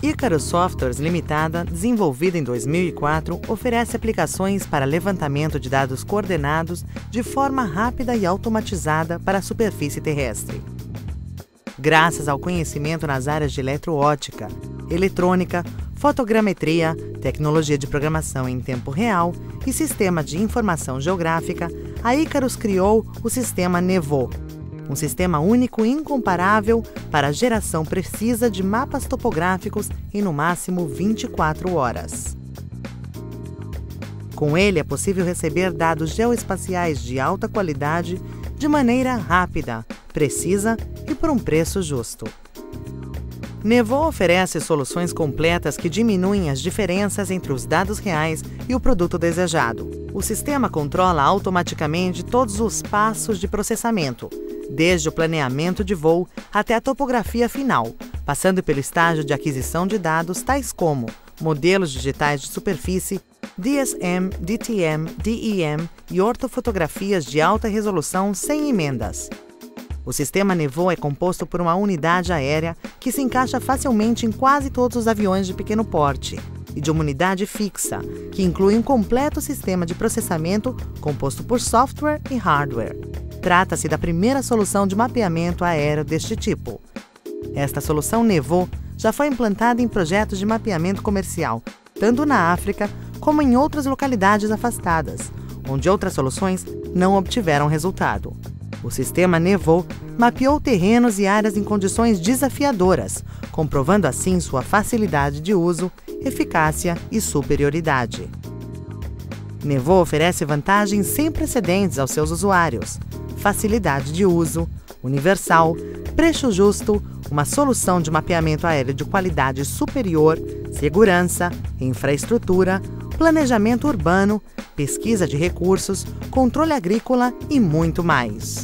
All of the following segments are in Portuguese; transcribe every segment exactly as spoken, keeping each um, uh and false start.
Icarus Softwares Limitada, desenvolvida em dois mil e quatro, oferece aplicações para levantamento de dados coordenados de forma rápida e automatizada para a superfície terrestre. Graças ao conhecimento nas áreas de eletroótica, eletrônica, fotogrametria, tecnologia de programação em tempo real e sistema de informação geográfica, a Icarus criou o sistema Nevô, um sistema único e incomparável para a geração precisa de mapas topográficos em no máximo vinte e quatro horas. Com ele é possível receber dados geoespaciais de alta qualidade de maneira rápida, precisa e por um preço justo. Nevô oferece soluções completas que diminuem as diferenças entre os dados reais e o produto desejado. O sistema controla automaticamente todos os passos de processamento, desde o planeamento de voo até a topografia final, passando pelo estágio de aquisição de dados tais como modelos digitais de superfície, D S M, D T M, D E M e ortofotografias de alta resolução sem emendas. O sistema Nevô é composto por uma unidade aérea que se encaixa facilmente em quase todos os aviões de pequeno porte e de uma unidade fixa, que inclui um completo sistema de processamento composto por software e hardware. Trata-se da primeira solução de mapeamento aéreo deste tipo. Esta solução Nevô já foi implantada em projetos de mapeamento comercial, tanto na África como em outras localidades afastadas, onde outras soluções não obtiveram resultado. O sistema Nevô mapeou terrenos e áreas em condições desafiadoras, comprovando assim sua facilidade de uso, eficácia e superioridade. Nevô oferece vantagens sem precedentes aos seus usuários: facilidade de uso, universal, preço justo, uma solução de mapeamento aéreo de qualidade superior, segurança, infraestrutura, planejamento urbano, pesquisa de recursos, controle agrícola e muito mais.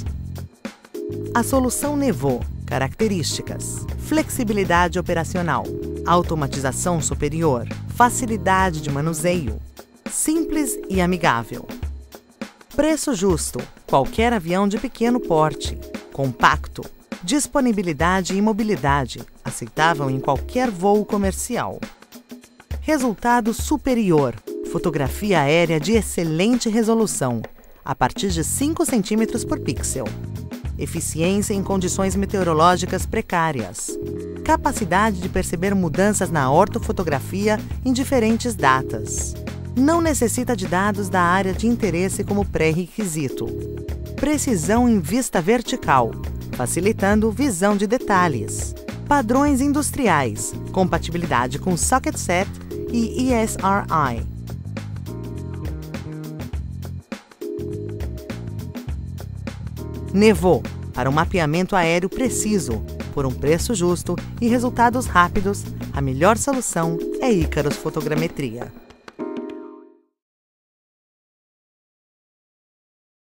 A solução Nevô: características: flexibilidade operacional, automatização superior, facilidade de manuseio, simples e amigável. Preço justo: qualquer avião de pequeno porte, compacto, disponibilidade e mobilidade, aceitável em qualquer voo comercial. Resultado superior: fotografia aérea de excelente resolução, a partir de cinco centímetros por pixel. Eficiência em condições meteorológicas precárias. Capacidade de perceber mudanças na ortofotografia em diferentes datas. Não necessita de dados da área de interesse como pré-requisito. Precisão em vista vertical, facilitando visão de detalhes. Padrões industriais, compatibilidade com Socket Set e E S R I. Nevô, para um mapeamento aéreo preciso, por um preço justo e resultados rápidos, a melhor solução é Icarus Fotogrametria.